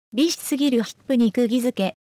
美しすぎるヒップに釘付け。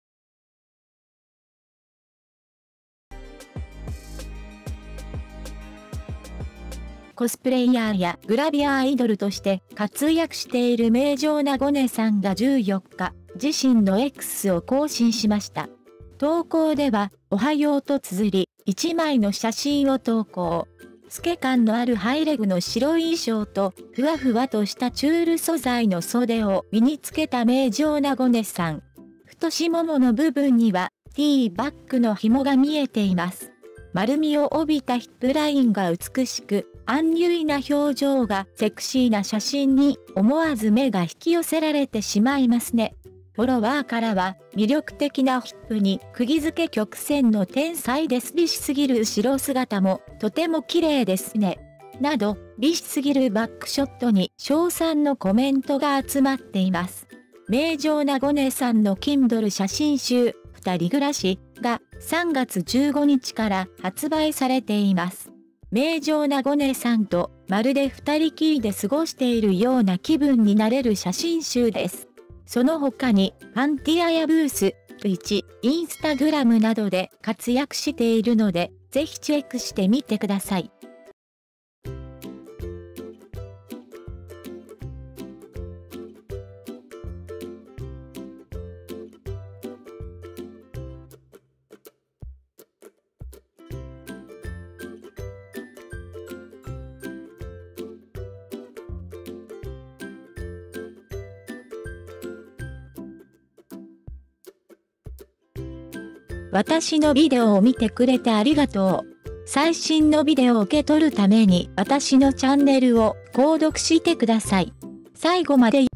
コスプレイヤーやグラビアアイドルとして活躍している名城なゴネさんが14日、自身の X を更新しました。投稿では、おはようと綴り、1枚の写真を投稿。透け感のあるハイレグの白い衣装と、ふわふわとしたチュール素材の袖を身につけた名城なゴネさん。太しももの部分には、T バックの紐が見えています。丸みを帯びたヒップラインが美しく、アンニュイな表情がセクシーな写真に思わず目が引き寄せられてしまいますね。フォロワーからは魅力的なヒップに釘付け曲線の天才です。美しすぎる後ろ姿もとても綺麗ですね。など、美しすぎるバックショットに称賛のコメントが集まっています。名城なゴネさんの Kindle 写真集、二人暮らしが3月15日から発売されています。名城なゴネさんとまるで二人きりで過ごしているような気分になれる写真集です。その他に、パンティアやブース、Twitch、インスタグラムなどで活躍しているので、ぜひチェックしてみてください。私のビデオを見てくれてありがとう。最新のビデオを受け取るために私のチャンネルを購読してください。最後まで